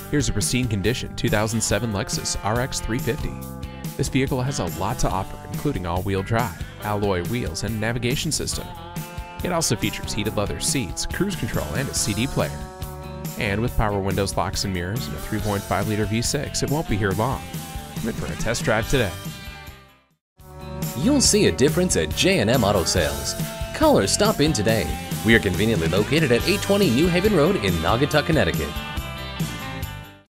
Here's a pristine condition 2007 Lexus RX350. This vehicle has a lot to offer, including all-wheel drive, alloy wheels, and navigation system. It also features heated leather seats, cruise control, and a CD player. And with power windows, locks, and mirrors, and a 3.5-liter V6, it won't be here long. Come in for a test drive today. You'll see a difference at J M Auto Sales. Call or stop in today. We are conveniently located at 820 New Haven Road in Naugatuck, Connecticut.